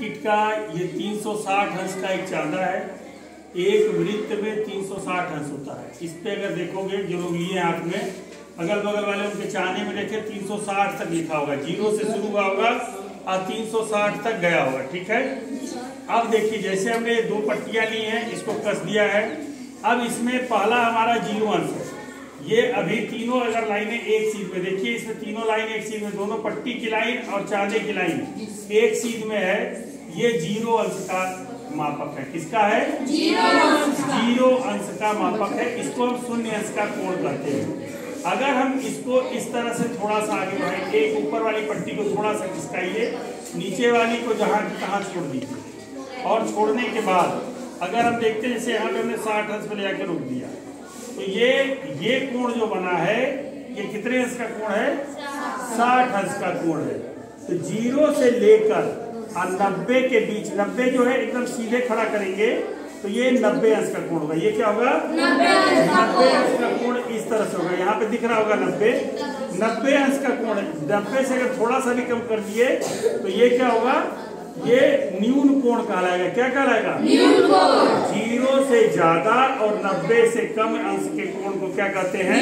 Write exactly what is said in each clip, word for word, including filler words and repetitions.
Circuit का ये तीन सौ साठ अंश का एक चांदा है। एक वृत्त में तीन सौ साठ अंश होता है। इस पे अगर देखोगे जो लोग लिए हाथ में, अगल बगल वाले उनके चांदे में देखे तीन सौ साठ तक लिखा होगा, जीरो से शुरू हुआ होगा और तीन सौ साठ तक गया होगा। ठीक है, अब देखिए जैसे हमने दो पट्टियां ली हैं, इसको कस दिया है। अब इसमें पहला हमारा जीरो अंश है। ये अभी तीनों अगर लाइनें एक सीध में, देखिए इसमें तीनों लाइन एक सीध में, दोनों पट्टी की लाइन और चांदे की लाइन एक सीध में है। ये जीरो अंश का मापक है। किसका है? जीरो अंश का। जीरो अंश का मापक है। इसको हम शून्य अंश का कोण कहते हैं। अगर हम इसको इस तरह से थोड़ा सा आगे बढ़ाएं, एक ऊपर वाली पट्टी को थोड़ा सा खिसकाइए, नीचे वाली को जहां तहां छोड़ दीजिए और छोड़ने के बाद अगर हम देखते हैं जैसे यहाँ पे हमने साठ अंश पे ले जाकर रोक दिया, तो ये ये कोण जो बना है ये कितने अंश का कोण है? साठ अंश का कोण है। तो जीरो से लेकर और नब्बे के बीच, नब्बे जो है एकदम सीधे खड़ा करेंगे तो ये नब्बे अंश का कोण होगा। ये क्या होगा? नब्बे अंश का कोण इस तरह से होगा। यहाँ पे दिख रहा होगा नब्बे, नब्बे अंश का कोण है। नब्बे से अगर थोड़ा सा भी कम कर दिए तो ये क्या होगा? ये न्यून कोण कहलाएगा। क्या कहलाएगा? न्यून कोण। जीरो से ज्यादा और नब्बे से कम अंश के कोण को क्या कहते हैं?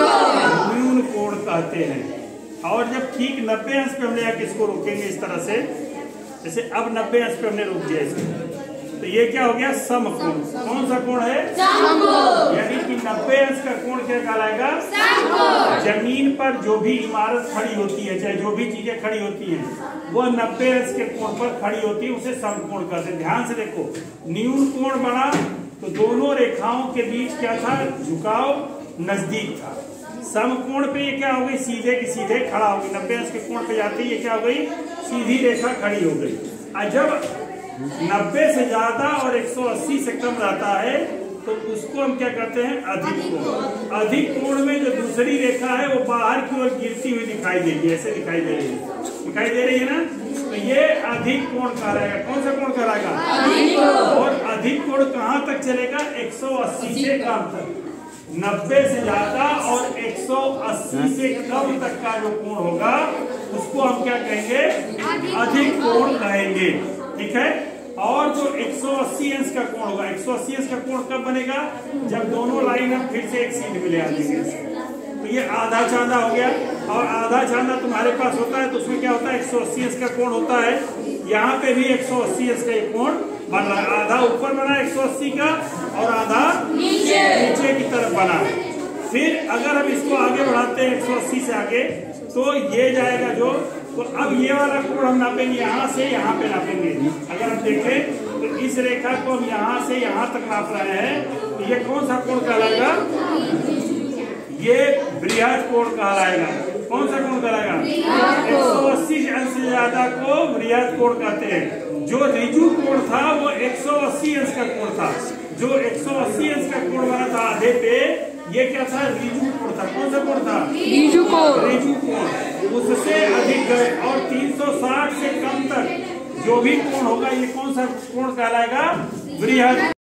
न्यून कोण कहते हैं। और जब ठीक नब्बे अंश पे हम ले जाके इसको रोकेंगे इस तरह से, जैसे अब नब्बे अंश पे हमने रोक दिया इसको, तो ये क्या हो गया? समकोण। कौन सा कोण है? समकोण। यानी कि नब्बे अंश का कोण क्या कहलाएगा? समकोण। जमीन पर जो भी इमारत खड़ी होती है, चाहे जो भी चीजें खड़ी होती हैं, वो नब्बे अंश के कोण पर खड़ी होती है, उसे समकोण कहते हैं। ध्यान से देखो, न्यून कोण बना तो दोनों रेखाओं के बीच क्या था? झुकाव नजदीक था। समकोण पे ये क्या हो गई? सीधे की सीधे खड़ा हो गई। नब्बे अंश के कोण पे जाते ही ये क्या हो गई? सीधी रेखा खड़ी हो गई। और जब नब्बे से ज्यादा और एक सौ अस्सी से कम रहता है तो उसको हम क्या करते हैं? अधिक कोण। अधिक कोण में जो दूसरी रेखा है वो बाहर की ओर गिरती हुई दिखाई देगी, ऐसे दिखाई दे रही है, दिखाई दे रही है ना? तो ये अधिक कोण कहलाएगा। कौन सा कोण कहलाएगा? और अधिक कोण कहाँ तक चलेगा? एक सौ अस्सी से कम तक। नब्बे से ज्यादा और एक सौ अस्सी से कम तक का जो कोण होगा उसको हम क्या कहेंगे? अधिक कोण कहेंगे। ठीक है। और जो एक सौ अस्सी अंश का कोण होगा, एक सौ अस्सी अंश का कोण कब बनेगा? जब दोनों लाइन हम फिर से एक सीध में ले आ देंगे। तो ये आधा चांदा हो गया। और आधा चांदा तुम्हारे पास होता है तो उसमें क्या होता है? एक सौ अस्सी अंश का कोण होता है। यहाँ पे भी एक सौ अस्सी अंश का एक कोण बन रहा है। आधा ऊपर बना एक सौ अस्सी का और आधा नीचे नीचे की तरफ बना है। फिर अगर हम इसको आगे बढ़ाते हैं एक सौ अस्सी से आगे, तो ये जाएगा जो, तो अब ये वाला कोण हम नापेंगे, यहाँ से यहाँ पे नापेंगे। अगर हम देखें तो इस रेखा को हम यहाँ से यहाँ तक नाप रहे हैं, तो ये कौन सा कोण कहलाएगा? ये बृहद कोण कहलाएगा। कौन सा कोण कहलाएगा? एक सौ अस्सी अंश से ज्यादा को बृहद कोण कहते हैं। जो ऋजु कोण था वो एक सौ अस्सी अंश का कोण था। जो एक सौ अस्सी अंश का कोण बना था आधे पे, ये क्या था? ऋजु कोण था। कौन सा कोण था? ऋजु कोण। ऋजु कोण। उससे अधिक गए और तीन सौ साठ से कम तक जो भी कोण होगा ये कौन सा कोण कहलाएगा? बृहद।